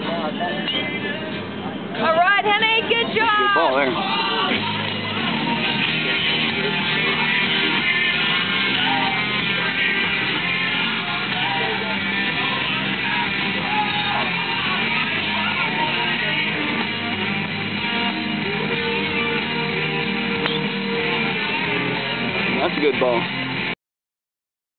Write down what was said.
All right, Henny, good job. Good ball there. That's a good ball.